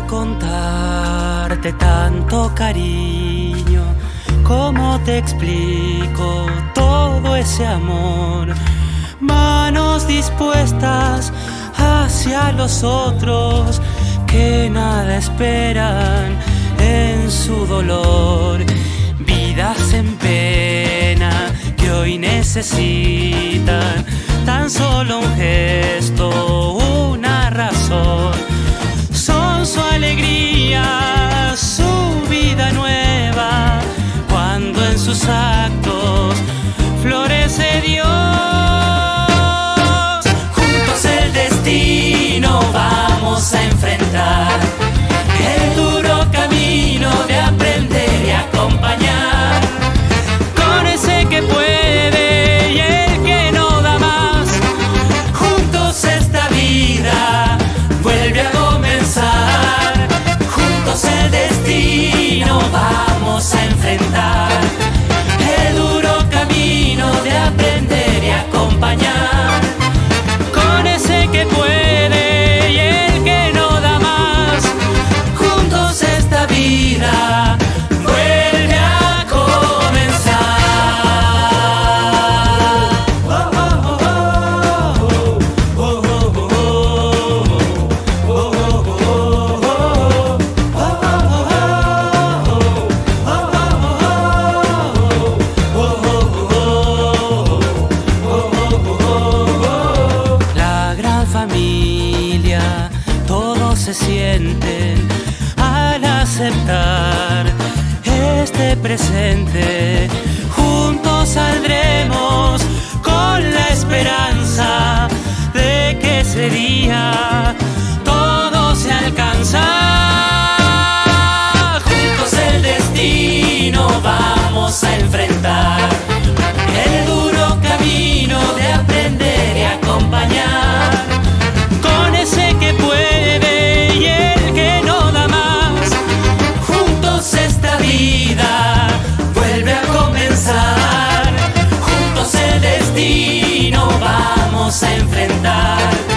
contarte tanto cariño? ¿Cómo te explico todo ese amor? Manos dispuestas hacia los otros que nada esperan en su dolor. Vidas en pena que hoy necesitan tan solo un gesto, una razón. Son su alegría, su vida nueva, cuando en sus actos florece Dios. Juntos el destino vamos a enfrentar, el duro camino de aprender y acompañar, con ese que puede y el que no da más. Juntos esta vida vuelve a comenzar, juntos el destino vamos a enfrentar, el duro camino de aprender y acompañar, con ese que puede y el que no da más. Juntos esta vida vuelve a comenzar. La gran familia, todos se sienten al aceptar este presente. Juntos saldremos con la esperanza de que ese día todo se alcanza. Juntos el destino vamos a enfrentar, el duro camino de aprender y acompañar, con ese que puede y el que no da más. Juntos esta vida vuelve a comenzar, juntos el destino vamos a enfrentar,